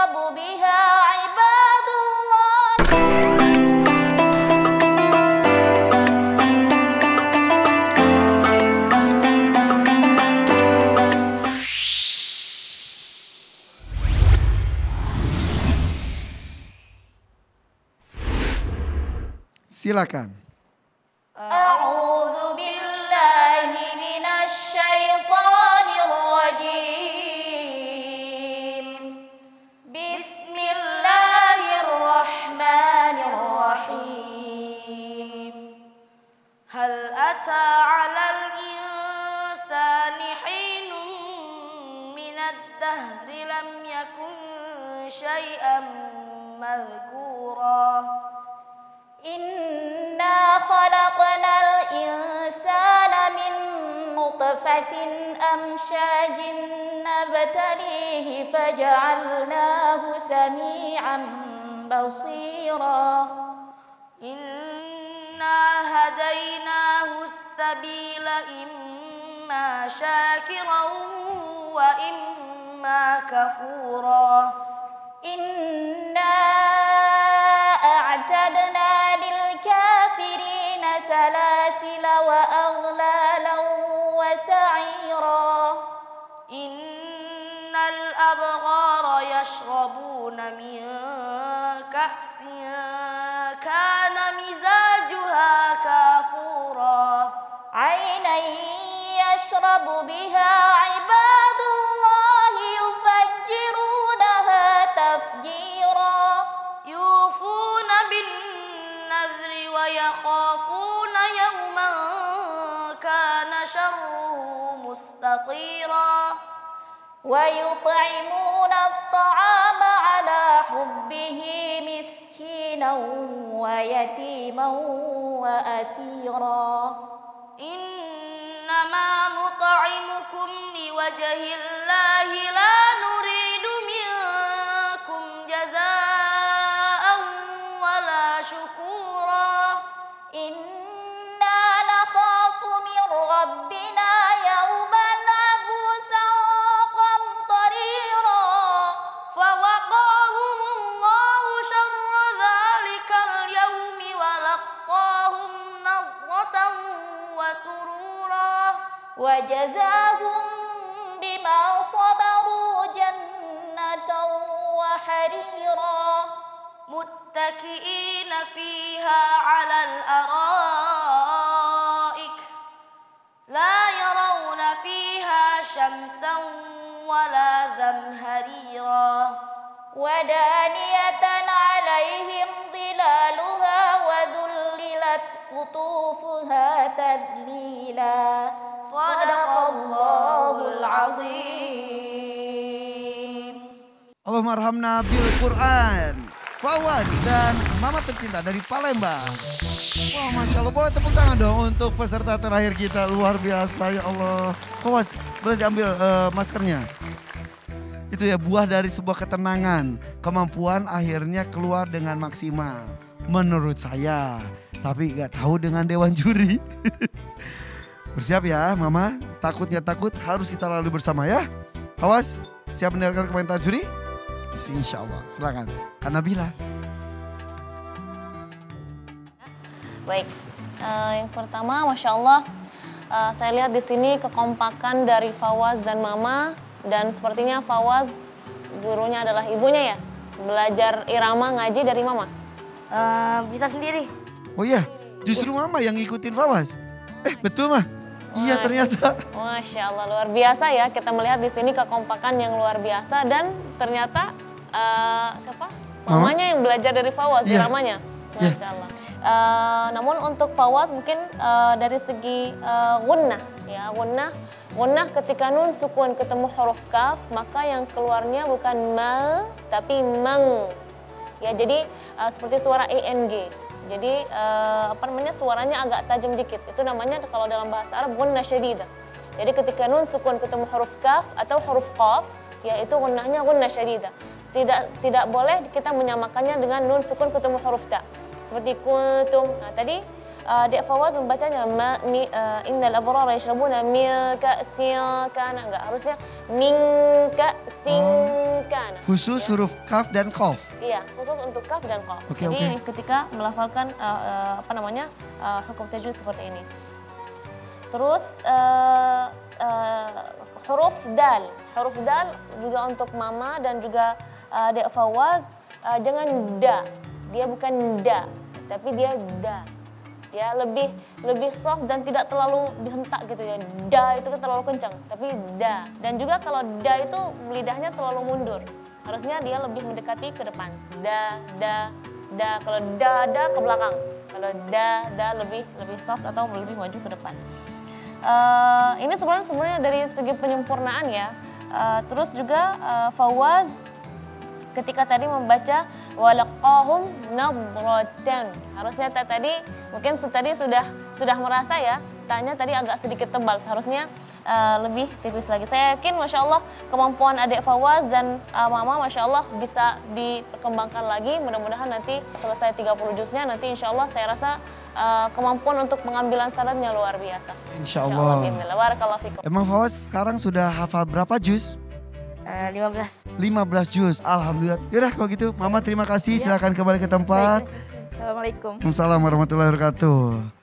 يشرب بها عباد الله. Silakan. A'udzu billahi minasy syaithanir rajim. Bismillahirrahmanirrahim. Hal ata 'alal insani hinun minad dahri lam yakun syai'an madhkura. Inna khalaqnal insana min nutfatin amsyajin nabtalihi faja'alnahu sami'an basira. Inna hadainahu as-sabila imma syakiran wa imma kafura. Inna a'tadna سلاسل وأغلالا وسعيرا. إن الأبرار يشربون من كأس كان مزاجها كافورا. عينا يشرب بها عباد الله يفجرونها تفجيرا. يوفون بالنذر ويخافون يوما كان شره مستطيرا. ويطعمون الطعام على حبه مسكينا ويتيما وأسيرا. إنما نطعمكم لوجه الله لا نريد منكم جزاء ولا شكورا. إنا نخاف من ربنا يوما عبوسا قمطريرا. فوقاهم الله شر ذلك اليوم ولقاهم نضرة وسرورا. وجزاهم بما صبروا جنة وحريرا. متكئين فيها على الأرائك لا يرون فيها شمسا ولا زمهريرا. ودانية عليهم ظلالها وذللت قطوفها تذليلا. صدق الله العظيم. Allahumma arhamna bil Quran. Fawaz dan mama tercinta dari Palembang. Wah, Masya Allah, boleh tepuk tangan dong untuk peserta terakhir kita. Luar biasa, ya Allah. Fawaz, boleh diambil maskernya. Itu ya, buah dari sebuah ketenangan. Kemampuan akhirnya keluar dengan maksimal. Menurut saya. Tapi gak tahu dengan Dewan Juri. Bersiap ya, Mama. Takutnya takut, harus kita lalui bersama ya. Fawaz, siap mendengarkan komentar juri? Insya Allah, silakan. Kak Nabila. Baik, yang pertama, Masya Allah, saya lihat di sini kekompakan dari Fawaz dan Mama, dan sepertinya Fawaz gurunya adalah ibunya ya, belajar irama ngaji dari Mama. Bisa sendiri. Oh iya, justru Mama yang ngikutin Fawaz. Betul mah? Iya ternyata. Masya Allah, luar biasa ya, kita melihat di sini kekompakan yang luar biasa, dan ternyata siapa? Mamanya yang belajar dari Fawaz iramanya. Masya Allah. Namun untuk Fawaz mungkin dari segi gunnah ya, gunnah ketika nun sukun ketemu huruf kaf, maka yang keluarnya bukan mal tapi mang. Ya, jadi seperti suara eng. Jadi suaranya agak tajam dikit. Itu namanya kalau dalam bahasa Arab gunnah syadidah. Jadi ketika nun sukun ketemu huruf kaf atau huruf qaf, ya itu gunnahnya gunnah syadidah. Tidak boleh kita menyamakannya dengan nun sukun ketemu huruf ta. Seperti kuntum. Nah, tadi Dek Fawaz membacanya innal abrara yashrabuna min ka'sin kana, enggak, harusnya min ka'sin kana. Khusus huruf kaf dan qaf. Iya, khusus untuk kaf dan qaf. Oke, Jadi ketika melafalkan hukum tajwid seperti ini. Terus huruf dal juga untuk mama dan juga Dek Fawaz, jangan da. Dia bukan da, tapi dia da. Ya, lebih soft dan tidak terlalu dihentak gitu ya. Da itu kan terlalu kencang, tapi da. Dan juga kalau da itu lidahnya terlalu mundur. Harusnya dia lebih mendekati ke depan. Da. Kalau da ke belakang. Kalau da lebih soft atau lebih maju ke depan. Ini sebenarnya dari segi penyempurnaan ya. Terus juga Fawaz ketika tadi membaca walaqahum nadratan, harusnya tadi mungkin tadi sudah merasa ya, tanya tadi agak sedikit tebal, seharusnya lebih tipis lagi. Saya yakin Masya Allah kemampuan adik Fawaz dan Mama Masya Allah bisa dikembangkan lagi. Mudah-mudahan nanti selesai 30 juznya nanti Insya Allah saya rasa kemampuan untuk pengambilan sanadnya luar biasa. Insya Allah. Barakallahu fikum. Emang Fawaz sekarang sudah hafal berapa juz? 15. 15 juz, alhamdulillah. Yaudah kalau gitu, Mama terima kasih. Silakan kembali ke tempat. Assalamualaikum. Waalaikumsalam warahmatullahi wabarakatuh.